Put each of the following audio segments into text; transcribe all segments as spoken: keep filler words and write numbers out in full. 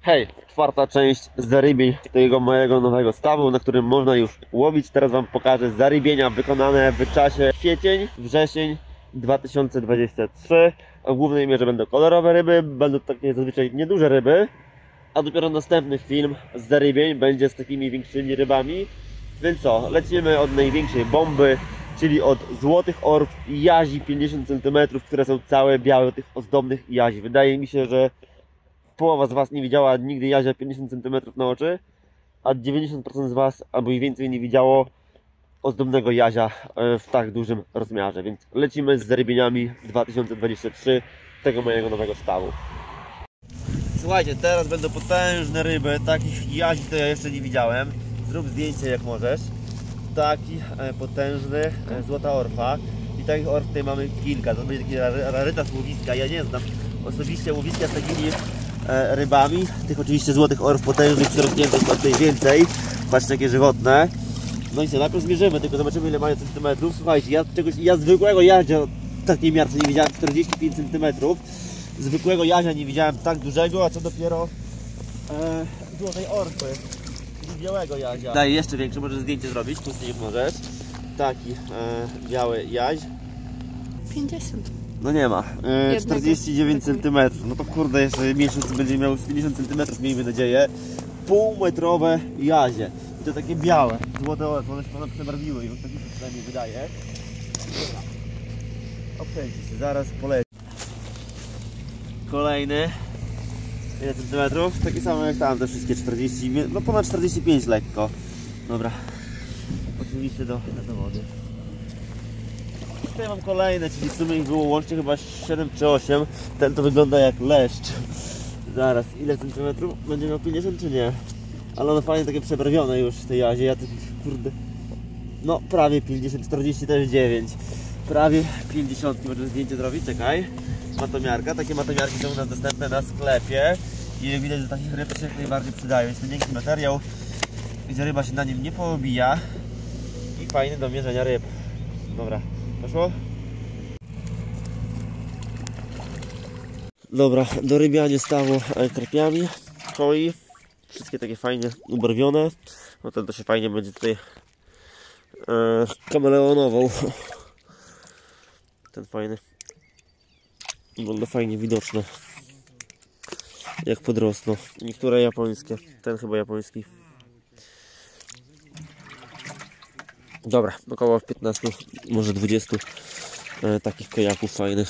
Hej, czwarta część zarybień tego mojego nowego stawu, na którym można już łowić. Teraz wam pokażę zarybienia wykonane w czasie kwiecień, wrzesień dwa tysiące dwudziesty trzeci. A w głównej mierze będą kolorowe ryby, będą takie zazwyczaj nieduże ryby. A dopiero następny film z zarybień będzie z takimi większymi rybami. Więc co, lecimy od największej bomby, czyli od złotych orb i jazi pięćdziesiąt centymetrów, które są całe białe, tych ozdobnych jazi. Wydaje mi się, że połowa z was nie widziała nigdy jazia pięćdziesiąt centymetrów na oczy, a dziewięćdziesiąt procent z was albo i więcej nie widziało ozdobnego jazia w tak dużym rozmiarze. Więc lecimy z zarybieniami dwa tysiące dwudziesty trzeci tego mojego nowego stawu. Słuchajcie, teraz będą potężne ryby, takich jazi to ja jeszcze nie widziałem. Zrób zdjęcie jak możesz. Taki e, potężny e, złota orfa. I takich orf tutaj mamy kilka. To będzie taki rarytas łowiska. Ja nie znam osobiście łowiska z takimi e, rybami. Tych oczywiście złotych orf potężnych, przerośniętych jest tutaj więcej. Patrzcie jakie żywotne. No i co, najpierw zmierzymy, tylko zobaczymy ile mają centymetrów. Słuchajcie, ja czegoś, ja zwykłego jazia w takiej miarce nie widziałem, czterdzieści pięć centymetrów. Zwykłego jazia nie widziałem tak dużego, a co dopiero e, złotej orfy. Białego jazia. Daj jeszcze większe, możesz zdjęcie zrobić, tu z nim możesz. Taki e, biały jaź. pięćdziesiąt. No nie ma. E, czterdzieści dziewięć centymetrów. No to kurde, jeszcze miesiąc będzie miał pięćdziesiąt centymetrów, miejmy nadzieję. Półmetrowe jazie. I to takie białe, złote orfy, one się one przebarwiły i tak mi się przynajmniej wydaje. Obczajcie się, zaraz poleci. Kolejny. Ile centymetrów? Takie samo jak tam, te wszystkie czterdzieści, no ponad czterdzieści pięć lekko. Dobra, oczywiście do, do wody. Tutaj mam kolejne, czyli w sumie ich było łącznie chyba siedem czy osiem. Ten to wygląda jak leszcz. Zaraz, ile centymetrów? Będzie miał pięćdziesiąt czy nie? Ale one fajnie takie przebarwione już w tej jazie, ja takich kurde... No prawie pięćdziesiąt, czterdzieści też dziewięć. Prawie pięćdziesiąt, możesz zdjęcie zrobić, czekaj. Matomiarka, takie matomiarki są u nas dostępne na sklepie i jak widać, że takich ryb się jak najbardziej przydają. Jest to miękki materiał, gdzie ryba się na nim nie poobija i fajny do mierzenia ryb. Dobra, poszło? Dobra, do rybiania stawu karpiami, koi, wszystkie takie fajnie ubarwione. No ten to się fajnie będzie tutaj e, kameleonował. Ten fajny. Wygląda fajnie widoczne, jak podrosną. Niektóre japońskie, ten chyba japoński. Dobra, około piętnastu, może dwudziestu e, takich kajaków fajnych.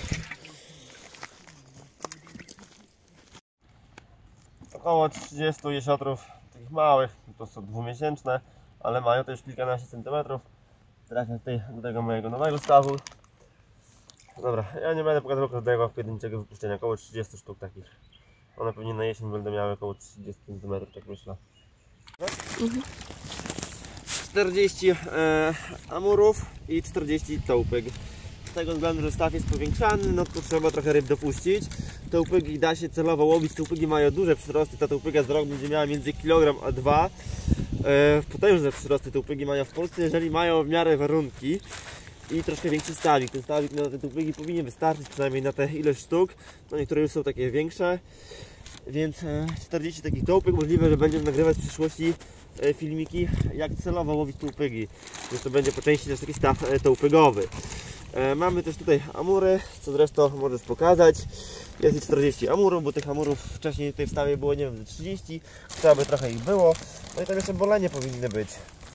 Około trzydziestu jesiotrów, takich małych, to są dwumiesięczne, ale mają też kilkanaście centymetrów. Trafia tutaj do tego mojego nowego stawu. Dobra, ja nie będę pokazywał każdego pojedynczego wypuszczenia, około trzydziestu sztuk takich. One pewnie na jesień będą miały około trzydzieści centymetrów, tak myślę. Mhm. czterdzieści e, amurów i czterdzieści tołpyg. Z tego względu, że staw jest powiększany, no to trzeba trochę ryb dopuścić. Tołpygi da się celowo łowić, tołpygi mają duże przyrosty, ta tołpyga z rok będzie miała między kilogram a dwa. E, potężne przyrosty tołpygi mają w Polsce, jeżeli mają w miarę warunki. I troszkę większy stawik. Ten stawik na te tołpygi powinien wystarczyć przynajmniej na te ilość sztuk. No niektóre już są takie większe. Więc czterdzieści takich tołpyg. Możliwe, że będziemy nagrywać w przyszłości filmiki, jak celowo łowić tołpygi. Więc to będzie po części też taki staw tołpygowy. Mamy też tutaj amury, co zresztą możesz pokazać. Jest czterdzieści amurów, bo tych amurów wcześniej tutaj w stawie było, nie wiem, trzydzieści. Trzeba by trochę ich było. No i tam jeszcze bolenie powinny być.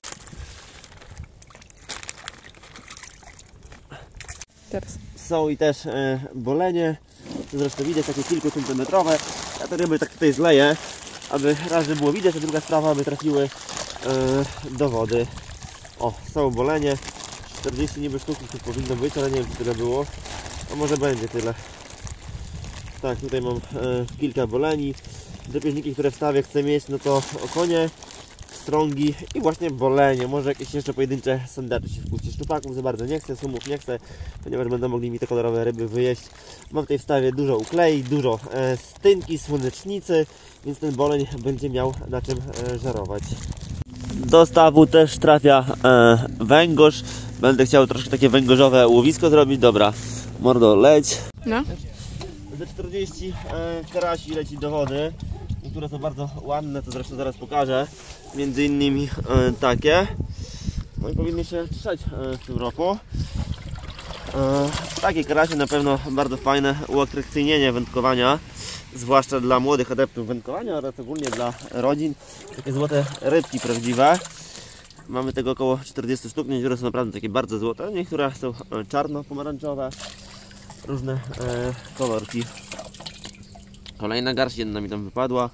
Teraz. Są i też e, bolenie, to zresztą widać takie kilkucentymetrowe. Ja te ryby tak tutaj zleję, aby raz, żeby było widać, a druga sprawa, aby trafiły e, do wody. O, są bolenie, czterdzieści niby sztuki tu powinno być, ale nie wiem czy tyle było, a może będzie tyle. Tak, tutaj mam e, kilka boleni, drapieżniki, które w stawie chcę mieć, no to okonie, strągi i właśnie bolenie. Może jakieś jeszcze pojedyncze sandaczy się wpuści. Szczupaków za bardzo nie chcę, sumów nie chcę, ponieważ będą mogli mi te kolorowe ryby wyjeść. Mam tutaj w stawie dużo uklei, dużo e, stynki, słonecznicy, więc ten boleń będzie miał na czym e, żerować. Do stawu też trafia e, węgorz. Będę chciał troszkę takie węgorzowe łowisko zrobić. Dobra, mordo, leć. No. Ze czterdzieści e, karasi leci do wody. Niektóre są bardzo ładne, to zresztą zaraz pokażę. Między innymi e, takie. No i powinny się trzeć e, w tym roku. E, takie karasie na pewno bardzo fajne uatrakcyjnienie wędkowania. Zwłaszcza dla młodych adeptów wędkowania oraz ogólnie dla rodzin. Takie złote rybki prawdziwe. Mamy tego około czterdzieści sztuk, niektóre są naprawdę takie bardzo złote, niektóre są czarno-pomarańczowe, różne e, kolorki. Kolejna garść, jedna mi tam wypadła.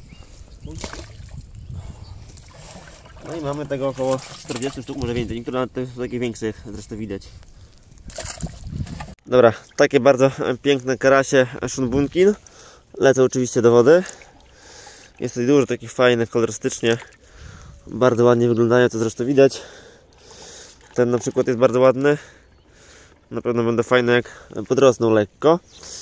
No i mamy tego około czterdzieści sztuk, może więcej, niektóre nawet są takie większe, zresztą widać. Dobra, takie bardzo piękne karasie szunbunkin. Lecę oczywiście do wody. Jest tutaj dużo takich fajnych, kolorystycznie. Bardzo ładnie wyglądają, co zresztą widać. Ten na przykład jest bardzo ładny. Na pewno będą fajne, jak podrosną lekko.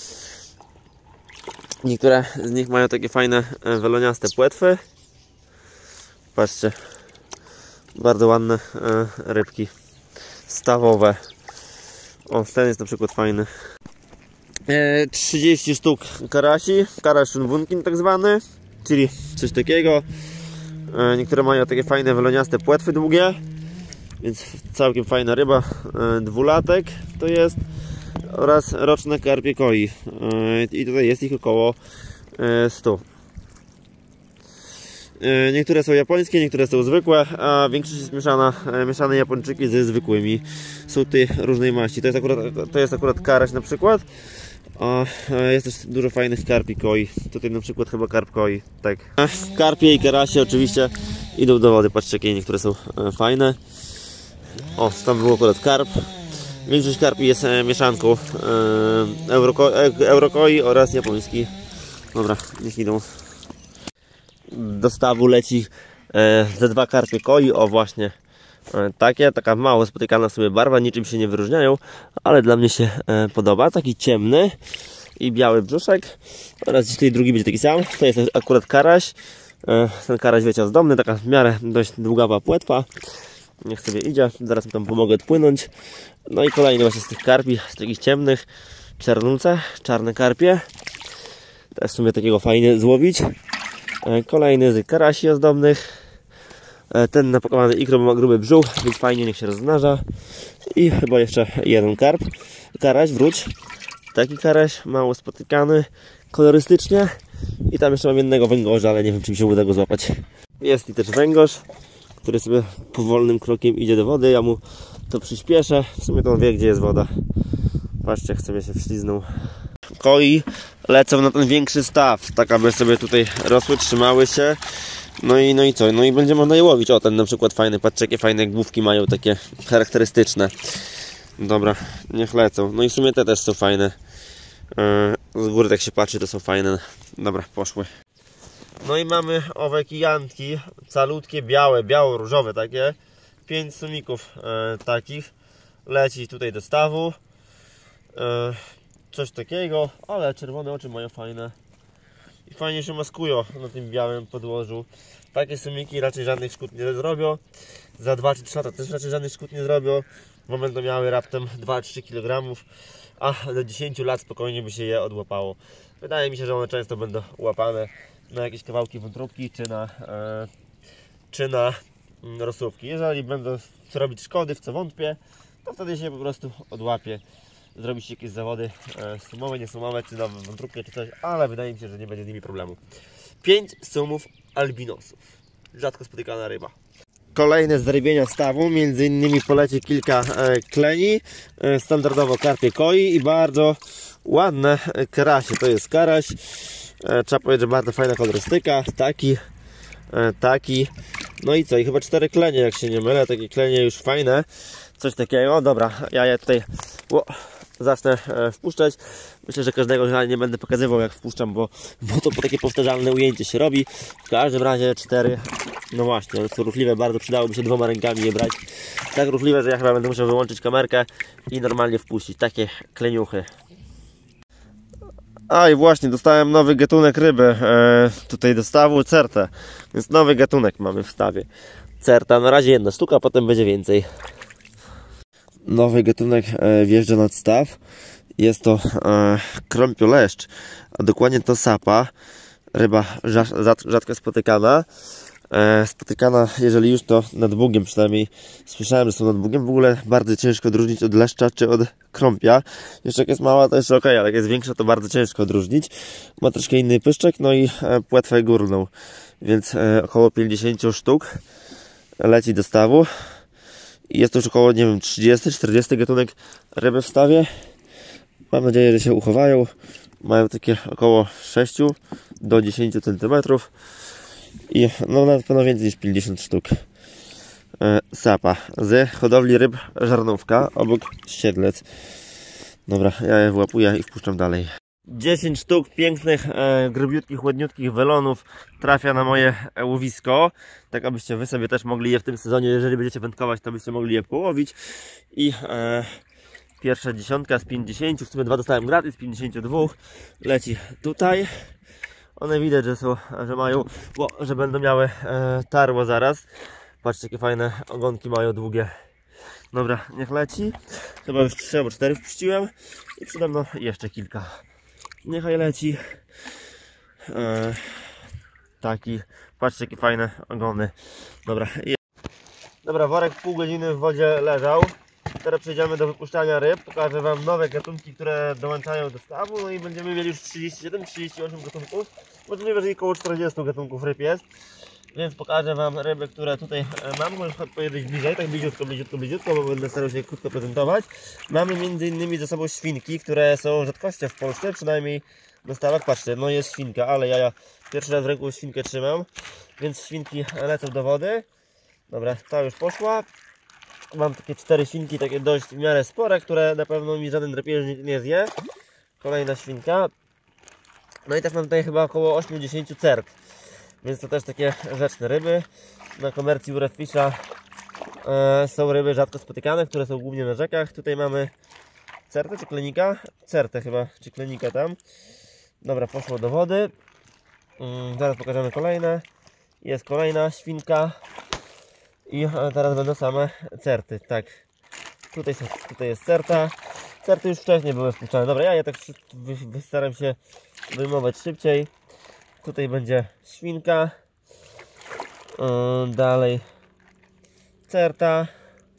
Niektóre z nich mają takie fajne weloniaste płetwy. Patrzcie. Bardzo ładne rybki stawowe. O, ten jest na przykład fajny. trzydzieści sztuk karasi. Karaś szunbunkin tak zwany. Czyli coś takiego. Niektóre mają takie fajne weloniaste płetwy długie, więc całkiem fajna ryba. Dwulatek to jest oraz roczne karpie koi i tutaj jest ich około sto. Niektóre są japońskie, niektóre są zwykłe, a większość jest mieszana, mieszane japończyki ze zwykłymi. Są tutaj różnej maści. To jest akurat, to jest akurat karaś na przykład. A jest też dużo fajnych karpi koi. Tutaj na przykład chyba karp koi. Tak. Karpie i karasie oczywiście idą do wody. Patrzcie, jakie niektóre są fajne. O, tam był akurat karp. Większość karpi jest mieszanką euroko, eurokoi oraz japoński. Dobra, niech idą. Do stawu leci ze dwa karpie koi. O, właśnie. Takie, taka mało spotykana sobie barwa, niczym się nie wyróżniają, ale dla mnie się e, podoba. Taki ciemny i biały brzuszek oraz tutaj drugi będzie taki sam. To jest akurat karaś. E, ten karaś, wiecie, ozdobny, taka w miarę dość długawa płetwa. Niech sobie idzie, zaraz mu tam pomogę odpłynąć. No i kolejny właśnie z tych karpi, z takich ciemnych, czernulce, czarne karpie. Też w sumie takiego fajnie złowić. E, kolejny z karasi ozdobnych. Ten napakowany ikrą ma gruby brzuch, więc fajnie, niech się rozmnaża. I chyba jeszcze jeden karp. Karaś, wróć. Taki karaś, mało spotykany, kolorystycznie. I tam jeszcze mam jednego węgorza, ale nie wiem, czy mi się uda go złapać. Jest i też węgorz, który sobie powolnym krokiem idzie do wody. Ja mu to przyspieszę. W sumie to on wie, gdzie jest woda. Patrzcie, jak sobie się wśliznął. Koi lecą na ten większy staw, tak aby sobie tutaj rosły, trzymały się. No i, no i co? No i będzie można je łowić. O, ten na przykład fajny, patrzcie, jakie fajne główki mają, takie charakterystyczne. Dobra, niech lecą. No i w sumie te też są fajne. Z góry tak się patrzy, to są fajne. Dobra, poszły. No i mamy owe kijantki, calutkie, białe, biało-różowe takie. Pięć sumików e, takich. Leci tutaj do stawu. E, coś takiego, ale czerwone oczy mają fajne. I fajnie się maskują na tym białym podłożu. Takie sumiki raczej żadnych szkód nie zrobią. Za dwa czy trzy lata też raczej żadnych szkód nie zrobią, bo będą miały raptem dwa trzy kilogramy, a do dziesięciu lat spokojnie by się je odłapało. Wydaje mi się, że one często będą łapane na jakieś kawałki wątróbki czy na, e, czy na rosówki. Jeżeli będą robić szkody, w co wątpię, to wtedy się po prostu odłapie. Zrobić jakieś zawody e, sumowe, niesumowe, czy na wątróbkę, czy coś, ale wydaje mi się, że nie będzie z nimi problemu. pięć sumów albinosów. Rzadko spotykana ryba. Kolejne zarybienia stawu, między innymi poleci kilka e, kleni, e, standardowo karpie koi i bardzo ładne karasie. To jest karaś, e, trzeba powiedzieć, że bardzo fajna kolorystyka, taki, e, taki, no i co, i chyba cztery klenie, jak się nie mylę, takie klenie już fajne, coś takiego. Dobra, ja je tutaj o, zacznę e, wpuszczać. Myślę, że każdego dnia nie będę pokazywał, jak wpuszczam, bo, bo to po takie powtarzalne ujęcie się robi. W każdym razie cztery, no właśnie, one są ruchliwe, bardzo przydałoby się dwoma rękami je brać. Tak ruchliwe, że ja chyba będę musiał wyłączyć kamerkę i normalnie wpuścić. Takie kleniuchy. A i właśnie, dostałem nowy gatunek ryby e, tutaj do stawu, certę. Więc nowy gatunek mamy w stawie. Certa, na razie jedna sztuka, potem będzie więcej. Nowy gatunek e, wjeżdża nad staw. Jest to e, krąpioleszcz, a dokładnie to sapa. ryba rzadko spotykana. E, spotykana, jeżeli już, to nad Bugiem, przynajmniej słyszałem, że są nad Bugiem. W ogóle bardzo ciężko odróżnić od leszcza czy od krąpia. Jeszcze jak jest mała, to jeszcze ok, ale jak jest większa, to bardzo ciężko odróżnić. Ma troszkę inny pyszczek, no i e, płetwę górną, więc e, około pięćdziesiąt sztuk leci do stawu. I jest to już około, nie wiem, trzydzieści czterdzieści gatunek ryby w stawie. Mam nadzieję, że się uchowają. Mają takie około sześć do dziesięciu centymetrów. I no na pewno więcej niż pięćdziesiąt sztuk. E, sapa z hodowli ryb Żarnówka obok Siedlec. Dobra, ja je wyłapuję i wpuszczam dalej. dziesięć sztuk pięknych, e, grubiutkich, ładniutkich welonów trafia na moje łowisko. Tak abyście wy sobie też mogli je w tym sezonie, jeżeli będziecie wędkować, to byście mogli je połowić. I e, pierwsza dziesiątka z pięćdziesięciu, w sumie dwa dostałem gratis, z pięćdziesięciu dwóch leci tutaj. One widać, że są, że mają, bo, że będą miały e, tarło zaraz. Patrzcie, jakie fajne ogonki mają długie. Dobra, niech leci. Chyba już trzy albo cztery wpuściłem i przede mną jeszcze kilka. Niechaj leci. E, taki, patrzcie, jakie fajne ogony. Dobra, dobra, worek pół godziny w wodzie leżał. Teraz przejdziemy do wypuszczania ryb. Pokażę wam nowe gatunki, które dołączają do stawu. No i będziemy mieli już trzydzieści siedem trzydzieści osiem gatunków. Możliwe, że około czterdziestu gatunków ryb jest. Więc pokażę wam ryby, które tutaj mam. Może powiedzieć bliżej, tak bliziutko, bliziutko, bliziutko, bo będę starał się krótko prezentować. Mamy między innymi ze sobą świnki, które są rzadkością w Polsce, przynajmniej na stawach. Patrzcie, no jest świnka, ale ja, ja pierwszy raz w ręku świnkę trzymam. Więc świnki lecą do wody. Dobra, ta już poszła. Mam takie cztery świnki, takie dość w miarę spore, które na pewno mi żaden drapieżnik nie zje. Kolejna świnka. No i też mam tutaj chyba około osiemdziesiąt cert. Więc to też takie rzeczne ryby. Na komercji u Redfisha e, są ryby rzadko spotykane, które są głównie na rzekach. Tutaj mamy certę czy klenika? Certę chyba, czy klenika tam. Dobra, poszło do wody. Mm, zaraz pokażemy kolejne. Jest kolejna świnka. I teraz będą same certy, tak. Tutaj, są, tutaj jest certa. Certy już wcześniej były wpuszczane. Dobra, ja je tak staram się wyjmować szybciej. Tutaj będzie świnka. Yy, dalej certa.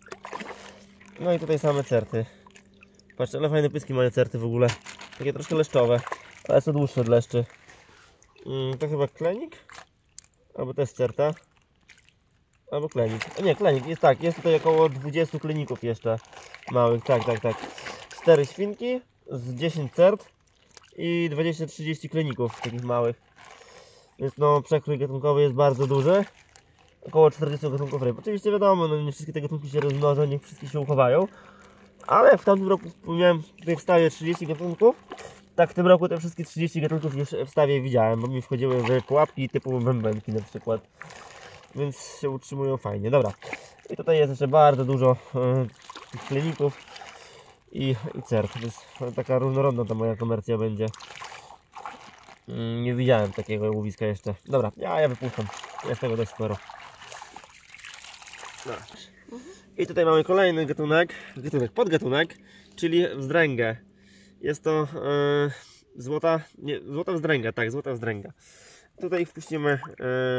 No i tutaj same certy. Patrzcie, ale fajne pyski mają certy w ogóle. Takie troszkę leszczowe, ale są dłuższe od leszczy. Yy, to chyba klenik? Albo to jest certa. Albo klenik. A nie, klenik. Jest tak, jest tutaj około dwudziestu kleników jeszcze małych. Tak, tak, tak. cztery świnki z dziesięć cert i dwadzieścia trzydzieści kleników takich małych. Więc no, przekrój gatunkowy jest bardzo duży. Około czterdziestu gatunków ryb. Oczywiście wiadomo, no nie wszystkie te gatunki się rozmnożą, nie wszystkie się uchowają. Ale w tamtym roku miałem tutaj w stawie trzydzieści gatunków. Tak, w tym roku te wszystkie trzydzieści gatunków już w stawie widziałem, bo mi wchodziły w pułapki typu bębenki na przykład. Więc się utrzymują fajnie. Dobra. I tutaj jest jeszcze bardzo dużo e, tych kleników i, i cert. Więc taka różnorodna ta moja komercja będzie. Mm, nie widziałem takiego łowiska jeszcze. Dobra, ja, ja wypuszczam. Jest tego dość sporo. No. I tutaj mamy kolejny gatunek, gatunek, podgatunek, czyli wzdręgę. Jest to e, złota, nie, złota wzdręga, tak, złota wzdręga. Tutaj wpuścimy e,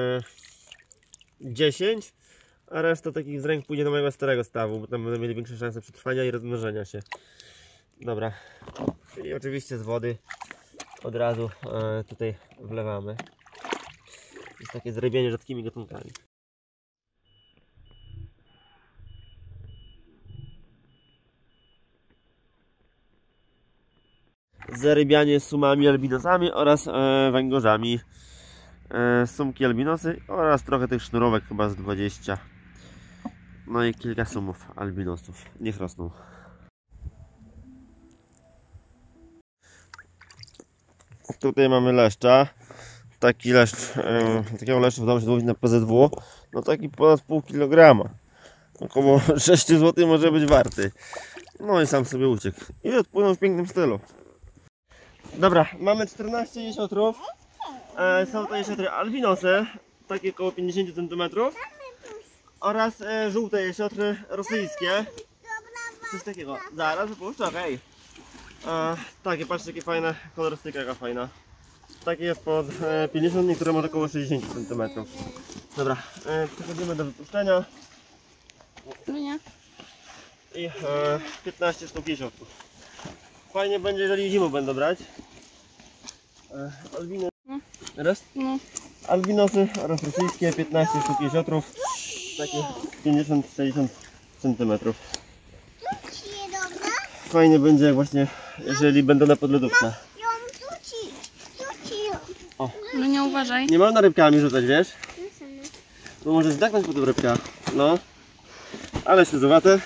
dziesięć, a reszta takich wzdręg pójdzie do mojego starego stawu, bo tam będą mieli większe szanse przetrwania i rozmnożenia się. Dobra, i oczywiście z wody od razu e, tutaj wlewamy. Jest takie zrybienie rzadkimi gatunkami. Zarybianie sumami albinosami oraz e, węgorzami. E, sumki albinosy oraz trochę tych sznurówek, chyba z dwadzieścia. No i kilka sumów albinosów. Niech rosną. Tutaj mamy leszcza. Taki leszcz, e, takiego leszcza udało się złowić na P Z W. No taki ponad pół kilograma. Około sześć złotych może być warty. No i sam sobie uciekł. I odpłynął w pięknym stylu. Dobra, mamy czternaście jesiotrów. E, są to jesiotry albinosy, takie około pięćdziesiąt centymetrów. Oraz e, żółte jesiotry rosyjskie. Coś takiego. Zaraz wypuszczę, okej. Okay. Takie, patrzcie, jakie fajne, kolorystyka jaka fajna. Takie jest pod e, pięćdziesiąt, niektóre może około sześćdziesiąt centymetrów. Dobra, e, przechodzimy do wypuszczenia No nie. i e, piętnaście sztuk jeziorków. Fajnie będzie, jeżeli zimą będą brać. E, albiny, No. raz, No. albinosy oraz rosyjskie, piętnaście sztuk jeziotrów, takie pięćdziesiąt sześćdziesiąt centymetrów. Fajnie będzie, jak właśnie, jeżeli będą na podlodówce. No nie uważaj. Nie można rybkami rzucać, wiesz? Bo może zdechnąć po tym rybka. No. Ale śledzowate.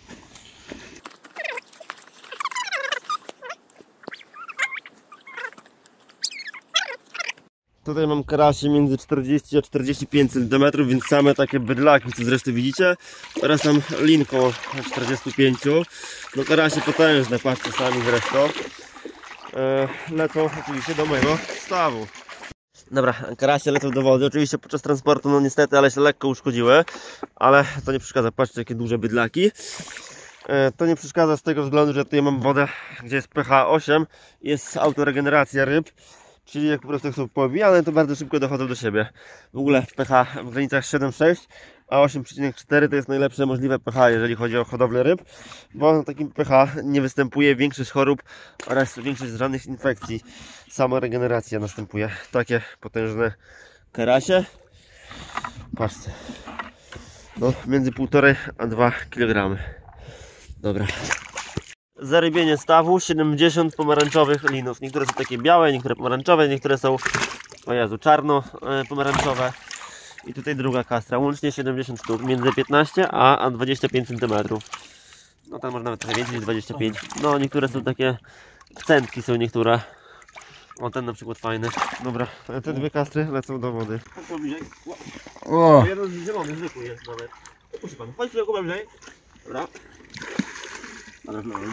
Tutaj mam karasie między czterdzieści a czterdzieści pięć centymetrów, więc same takie bydlaki, co zresztą widzicie. Oraz tam lin koło czterdzieści pięć. No karasie potężne, patrzcie sami zresztą. E, lecą oczywiście do mojego stawu. Dobra, karasie lecą do wody. Oczywiście podczas transportu, no niestety, ale się lekko uszkodziły. Ale to nie przeszkadza. Patrzcie, jakie duże bydlaki. E, to nie przeszkadza z tego względu, że tutaj mam wodę, gdzie jest pH osiem. Jest autoregeneracja ryb. Czyli jak po prostu są poobijane, to bardzo szybko dochodzą do siebie. W ogóle pH w granicach siedem przecinek sześć, a osiem przecinek cztery to jest najlepsze możliwe pH, jeżeli chodzi o hodowlę ryb. Bo na takim pH nie występuje większość chorób oraz większość żadnych infekcji. Sama regeneracja następuje. Takie potężne karasie. Patrzcie. No, między półtorej a dwa kilogramy. Dobra. Zarybienie stawu, siedemdziesiąt pomarańczowych linów. Niektóre są takie białe, niektóre pomarańczowe, niektóre są, o Jezu, czarno-pomarańczowe. I tutaj druga kastra, łącznie siedemdziesiąt sztuk, między piętnaście a dwadzieścia pięć centymetrów. No tam może nawet trochę więcej niż dwadzieścia pięć. No niektóre są takie, wcętki są niektóre. O, ten na przykład fajny. Dobra, te dwie kastry lecą do wody. O! Jeden z zielony, zwykły jest nawet. Proszę pan, chodź chwilę kubę bliżej. Dobra. Dobra, no.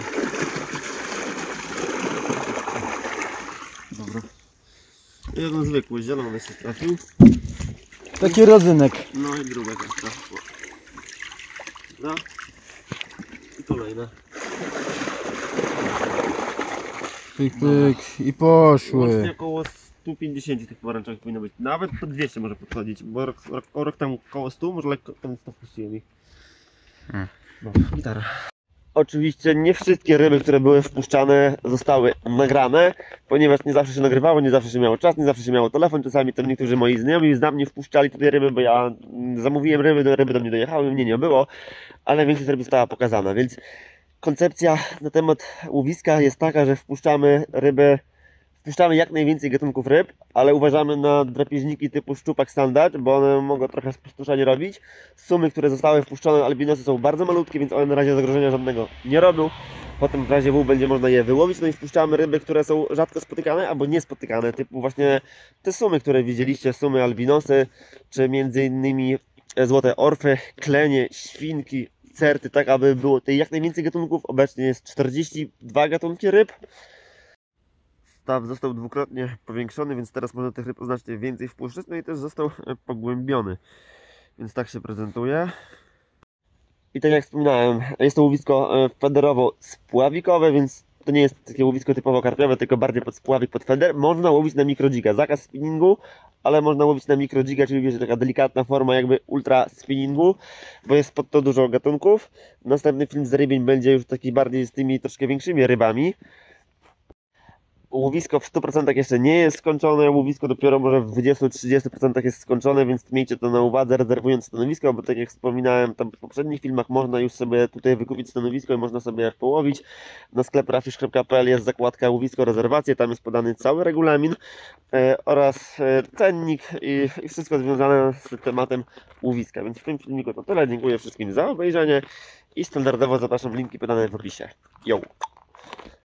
Dobra. Jeden zwykły, zielony się trafił. Taki rodzynek. No i druga kastra. No. I kolejna. Pyk, pyk. I poszły. Łącznie około sto pięćdziesiąt tych pomarańczowych powinno być. Nawet po dwieście może podchodzić, bo rok, rok, rok temu około stu, może lekko tam sto wpuściłem ich. Hmm. No, gitara. Oczywiście nie wszystkie ryby, które były wpuszczane, zostały nagrane, ponieważ nie zawsze się nagrywało, nie zawsze się miało czas, nie zawsze się miało telefon. Czasami to niektórzy moi znajomi z mnie wpuszczali tutaj ryby, bo ja zamówiłem ryby, do ryby do mnie dojechały, mnie nie było, ale większość ryb została pokazana, więc koncepcja na temat łowiska jest taka, że wpuszczamy ryby, wpuszczamy jak najwięcej gatunków ryb, ale uważamy na drapieżniki typu szczupak standard, bo one mogą trochę spustoszenie robić. Sumy, które zostały wpuszczone, albinosy są bardzo malutkie, więc one na razie zagrożenia żadnego nie robią. Potem w razie W będzie można je wyłowić, no i wpuszczamy ryby, które są rzadko spotykane albo niespotykane, typu właśnie te sumy, które widzieliście, sumy albinosy, czy między innymi złote orfy, klenie, świnki, certy, tak aby było tutaj jak najwięcej gatunków. Obecnie jest czterdzieści dwa gatunki ryb. Staw został dwukrotnie powiększony, więc teraz można tych ryb znacznie więcej wpuszczać, no i też został pogłębiony, więc tak się prezentuje. I tak jak wspominałem, jest to łowisko federowo-spławikowe, więc to nie jest takie łowisko typowo karpiowe, tylko bardziej pod spławik, pod feder. Można łowić na mikrodziga, zakaz spinningu, ale można łowić na mikrodziga, czyli wiecie, taka delikatna forma jakby ultra spinningu, bo jest pod to dużo gatunków. Następny film z zarybień będzie już taki bardziej z tymi troszkę większymi rybami. Łowisko w stu procentach jeszcze nie jest skończone, łowisko dopiero może w dwudziestu do trzydziestu procentach jest skończone, więc miejcie to na uwadze, rezerwując stanowisko, bo tak jak wspominałem tam w poprzednich filmach, można już sobie tutaj wykupić stanowisko i można sobie je połowić. Na sklep rafish kropka p l jest zakładka łowisko rezerwacje, tam jest podany cały regulamin e, oraz e, cennik i, i wszystko związane z tematem łowiska, więc w tym filmiku to tyle. Dziękuję wszystkim za obejrzenie i standardowo zapraszam, linki podane w opisie. Yo!